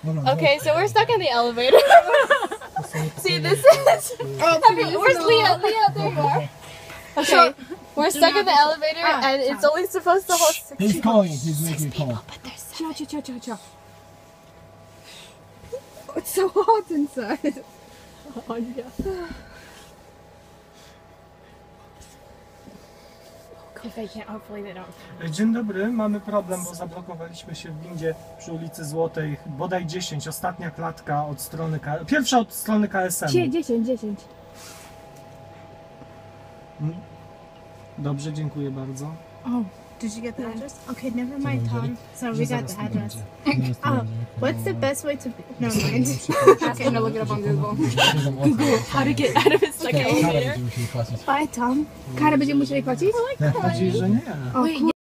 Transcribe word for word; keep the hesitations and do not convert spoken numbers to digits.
Okay, so we're stuck in the elevator. See, this is. Oh, where's Leah? Leah, there you are. Okay, we're stuck in the elevator, and it's only supposed to hold six. He's calling. He's making a call. But there's Chill, chill, chill, chill, chill. It's so hot inside. Oh, yeah. If they can't, hopefully they don't. Dzień dobry, mamy problem, bo zablokowaliśmy się w windzie przy ulicy Złotej, bodaj dziesięć, ostatnia klatka od strony K... pierwsza od strony K S M. dziesięć, dziesięć. Dobrze, dziękuję bardzo. Oh, did you get the address? Okay, never mind, Tom. So we got the address. Oh, what's the best way to... Never mind. Ask him to look it up on Google. Google how to get out of his second elevator. Bye, Tom. Kara będziemy musieli płacić? Mam nadzieję, że nie. O,